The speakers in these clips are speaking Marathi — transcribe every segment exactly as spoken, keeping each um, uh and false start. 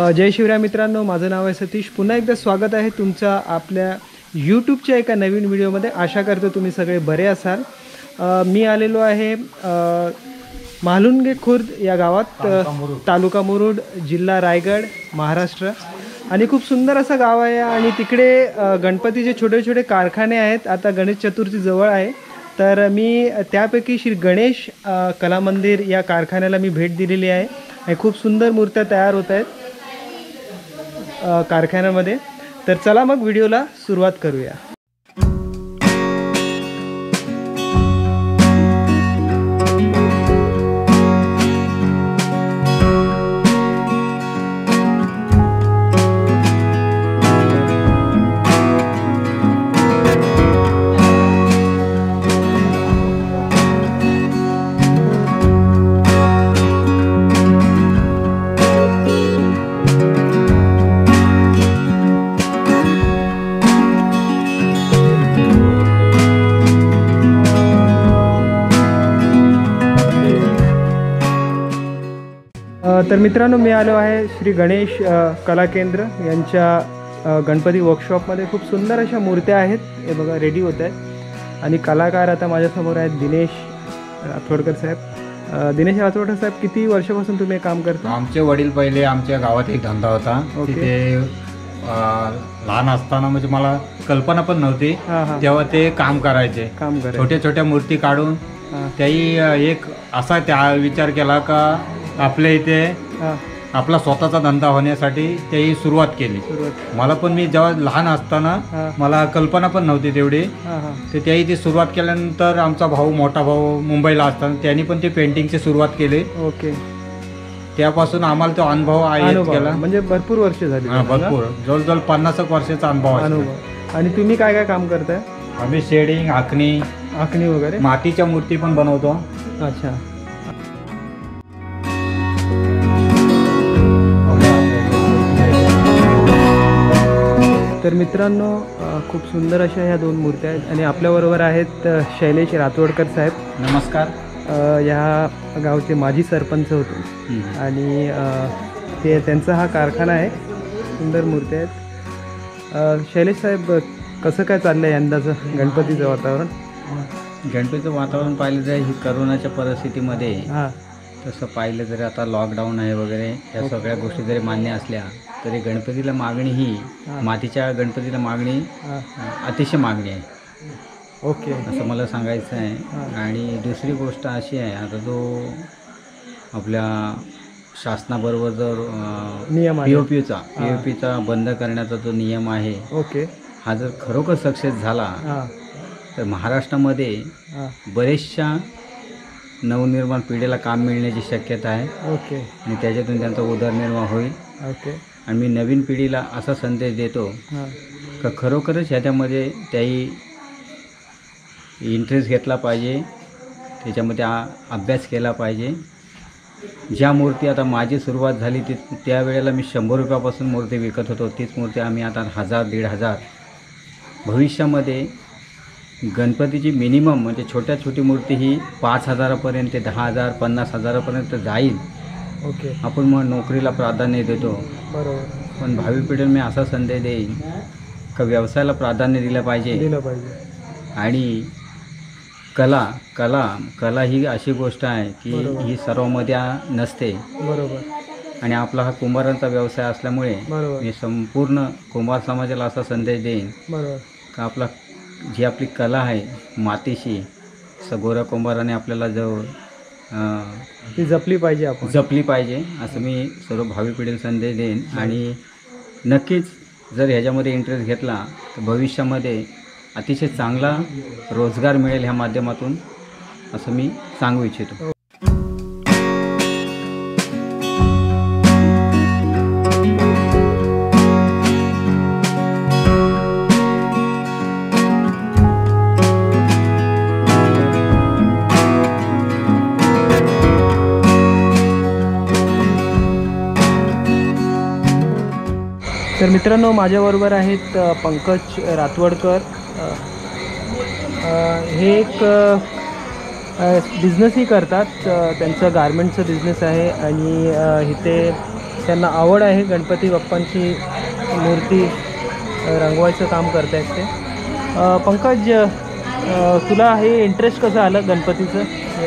जय शिवराय मित्रांनो, माझं नाव आहे सतीश। पुन्हा एकदा स्वागत आहे तुमचं आपल्या यूट्यूबच्या एका नवीन व्हिडिओमध्ये। आशा करतो तुम्ही सगळे बरे असाल। मी आलेलो आहे म्हालुंगे खुर्द या गावात, तालुका मुरुड, जिल्हा रायगड, महाराष्ट्र। आणि खूप सुंदर असं गाव आहे आणि तिकडे गणपतीचे छोटे छोटे कारखाने आहेत। आता गणेश चतुर्थी जवळ आहे, तर मी त्यापैकी श्री गणेश कला मंदिर या कारखान्याला मी भेट दिलेली आहे आणि खूप सुंदर मूर्त्या तयार होत आहेत कारखान्यामध्ये। तर चला मग व्हिडिओला सुरुवात करूया। तर मित्रांनो, मी आलो आहे श्री गणेश कला केंद्र यांच्या गणपती वर्कशॉपमध्ये। खूप सुंदर अशा मूर्त्या आहेत, हे बघा रेडी होत आहेत। आणि कलाकार आता माझ्यासमोर आहेत दिनेश राठोडकर साहेब। दिनेश राठोडकर साहेब, किती वर्षापासून तुम्ही काम करता? आमचे वडील पहिले आमच्या गावात एक धंदा होता, तिथे लहान असताना म्हणजे मला कल्पना पण नव्हती तेव्हा ते काम करायचे। काम करायचे छोट्या छोट्या मूर्ती काढून त्याही एक असा त्या विचार केला का आपल्या इथे आपला स्वतःचा धंदा होण्यासाठी त्याही सुरुवात केली। मला पण मी जेव्हा लहान असताना मला कल्पना पण नव्हती तेवढी, तर त्याही ती सुरुवात केल्यानंतर आमचा भाऊ, मोठा भाऊ मुंबईला असताना त्यांनी पण ती पेंटिंगची सुरुवात केली। ओके, त्यापासून आम्हाला तो अनुभव आहे केला। म्हणजे भरपूर वर्ष झाली, भरपूर जवळजवळ पन्नास एक वर्षाचा अनुभव अनुभव। आणि तुम्ही काय काय काम करताय? आम्ही शेडिंग, आखणी आखणी वगैरे, मातीच्या मूर्ती पण बनवतो। अच्छा, तर मित्रांनो, खूप सुंदर अशा ह्या दोन मूर्त्या आहेत। आणि आपल्याबरोबर आहेत शैलेश राठोडकर साहेब। नमस्कार। या गावचे माजी सरपंच होते आणि ते त्यांचा हा कारखाना आहे। सुंदर मूर्त्या आहेत। शैलेश साहेब, कसं काय चाललं आहे यंदाचं गणपतीचं वातावरण? गणपतीचं वातावरण पाहिलं तर ही करोनाच्या परिस्थितीमध्ये हां तसं पाहिलं जरी आता लॉकडाऊन आहे वगैरे या सगळ्या गोष्टी जरी मान्य असल्या तरी गणपतीला मागणी ही मातीच्या गणपतीला मागणी अतिशय मागणी आहे। ओके, असं मला सांगायचं आहे। आणि दुसरी गोष्ट अशी आहे, आता जो आपल्या शासनाबरोबर जर नियम पी ओ पीचा पी ओ पीचा बंद करण्याचा जो नियम आहे, ओके, हा जर खरोखर सक्सेस झाला तर महाराष्ट्रामध्ये बरेचशा नवनिर्माण पिढीला काम मिळण्याची शक्यता आहे। ओके, आणि त्याच्यातून त्यांचा उदरनिर्वाह होईल। ओके, आणि मी नवीन पिढीला असा संदेश देतो का खरोखरच ह्याच्यामध्ये त्याही इंटरेस्ट घेतला पाहिजे, त्याच्यामध्ये अभ्यास केला पाहिजे। ज्या मूर्ती आता माझी सुरुवात झाली ती त्यावेळेला मी शंभर रुपयापासून मूर्ती विकत होतो, तीच मूर्ती आम्ही आता हजार दीड हजार भविष्यामध्ये गणपतीची मिनिमम म्हणजे छोट्या छोटी मूर्ती ही पाच हजारापर्यंत ते दहा हजार पन्नास हजारापर्यंत जाईल। ओके, आपण मग नोकरीला प्राधान्य देतो, बरोबर। पण भावी पिढीला मी असा संदेश देईन का व्यवसायाला प्राधान्य दिलं पाहिजे दिलं पाहिजे। आणि कला कला कला ही अशी गोष्ट आहे की ही सर्वांमध्ये नसते, बरोबर। आणि आपला हा कुंभारांचा व्यवसाय असल्यामुळे मी संपूर्ण कुंभार समाजाला असा संदेश देईन बरोबर का आपला जी आपली कला आहे मातीशी सगोरा कुंभाराने आपल्याला जो ती जपली पाहिजे, आपण जपली पाहिजे असं मी सर्व भावी पिढीला संदेश देईन। आणि नक्कीच जर ह्याच्यामध्ये इंटरेस्ट घेतला तर भविष्यामध्ये अतिशय चांगला रोजगार मिळेल ह्या माध्यमातून असं मी सांगू इच्छितो। तर मित्रांनो, माझ्याबरोबर आहेत पंकज रातवडकर। हे एक बिझनेसही करतात, त्यांचं गारमेंटचं बिझनेस आहे आणि इथे त्यांना आवड आहे गणपती बाप्पांची मूर्ती रंगवायचं काम करत आहेत ते. अ, पंकज, अ, तुला हे इंटरेस्ट कसं आलं गणपतीचं?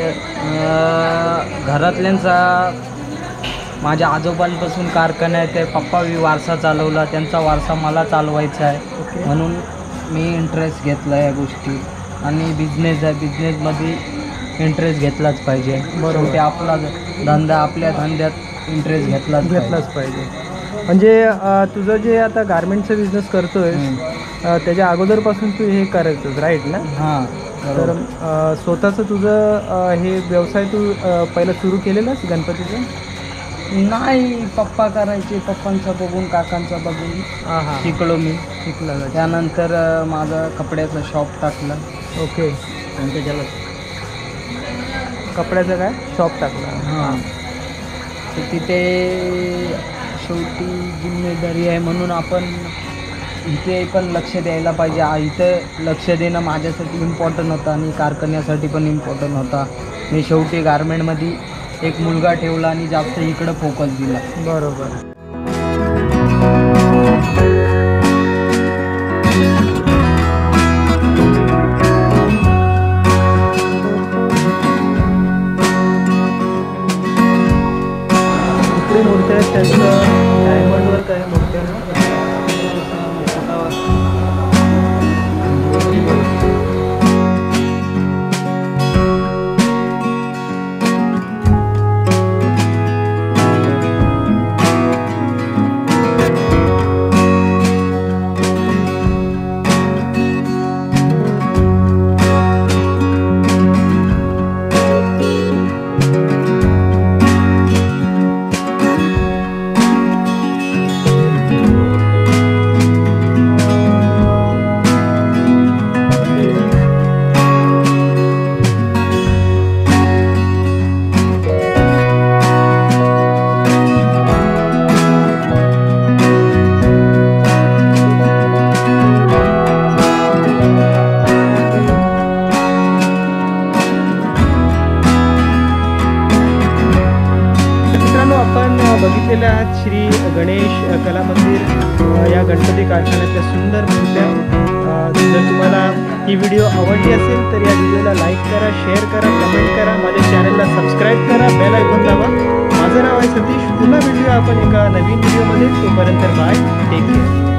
घरातल्यांचा माझ्या आजोबांपासून कारखाना आहे, ते पप्पा वारसा चालवला, त्यांचा वारसा मला चालवायचा आहे. ओके. म्हणून मी इंटरेस्ट घेतला या गोष्टी. आणि बिझनेस आहे, बिझनेसमध्ये इंटरेस्ट घेतलाच पाहिजे. बरोबर. ते आपला धंदा, आपल्या धंद्यात इंटरेस्ट घेतलाच घेतलाच पाहिजे. म्हणजे अ, तुझं जे आता गारमेंटचा बिझनेस करतोय त्याच्या अगोदरपासून तू हे करायचंस, राईट ना? हां. तर अ, स्वतःचं तुझं अ, हे व्यवसाय तू अ, पहिलं सुरू केलेलंस गणपतीचं? नाही, पप्पा करायचे, पप्पांचा बघून, काकांचा बघून हां हां शिकलो मी. शिकला का? त्यानंतर अ, माझं कपड्याचं शॉप टाकलं. ओके. आणि त्याच्याला कपड्याचं काय शॉप टाकला? हां. तर तिथे शेवटी जिम्मेदारी आहे म्हणून आपण इथे पण लक्ष द्यायला पाहिजे. आ, इथं लक्ष देणं माझ्यासाठी इम्पॉर्टंट होतं आणि कारखान्यासाठी पण इम्पॉर्टंट होता. मी शेवटी गारमेंटमध्ये एक मुलगा ठेवला आणि जास्त इकडं फोकस दिला. बरोबर. इकडे मूर्त्या आहेत त्यांचं डायमंडवर काय मूर्त्या ना? बघितलेल्या आहात श्री गणेश कला मंदिर या गणपती कारखान्यातल्या सुंदर मूर्त्या. जर तुम्हाला ही व्हिडिओ आवडली असेल तर या व्हिडिओला लाईक करा, शेअर करा, कमेंट करा, माझ्या चॅनलला सबस्क्राईब करा, बेल आयकॉन दाबा. माझं नाव आहे सतीश. पुन्हा व्हिडिओ आपण एका नवीन व्हिडिओमध्ये. तोपर्यंत बाय, टेक केअर.